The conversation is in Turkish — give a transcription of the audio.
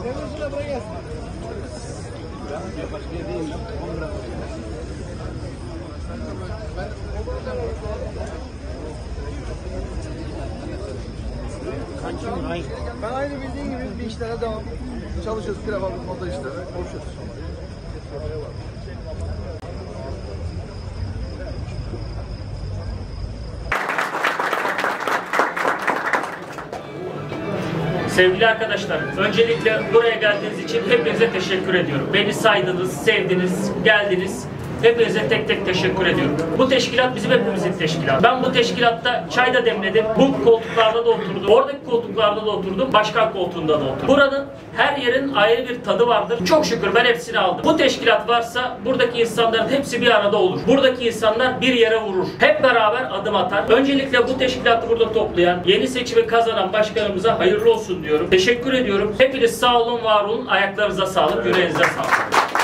Ben aynı bildiğin gibi bir işlere devam çalışıyoruz. Pilav aldık, moda işleri konuşuyoruz. Sevgili arkadaşlar, öncelikle buraya geldiğiniz için hepinize teşekkür ediyorum. Beni saydınız, sevdiniz, geldiniz. Hepinize tek tek teşekkür ediyorum. Bu teşkilat bizim hepimizin teşkilatı. Ben bu teşkilatta çay da demledim. Bu koltuklarda da oturdum. Oradaki koltuklarda da oturdum. Başkan koltuğunda da oturdum. Buranın her yerin ayrı bir tadı vardır. Çok şükür ben hepsini aldım. Bu teşkilat varsa buradaki insanların hepsi bir arada olur. Buradaki insanlar bir yere vurur. Hep beraber adım atar. Öncelikle bu teşkilatı burada toplayan, yeni seçimi kazanan başkanımıza hayırlı olsun diyorum. Teşekkür ediyorum. Hepiniz sağ olun, var olun. Ayaklarınıza sağlık, yüreğinize sağlık.